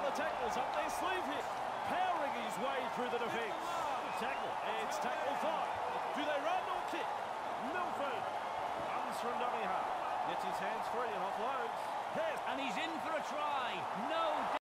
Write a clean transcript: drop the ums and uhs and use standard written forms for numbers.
the tackles up their sleeve here. Powering his way through the defence. Good tackle. It's tackle 5. Do they run or kick? Milford runs from dummy half. Gets his hands free and offloads. And he's in for a try. No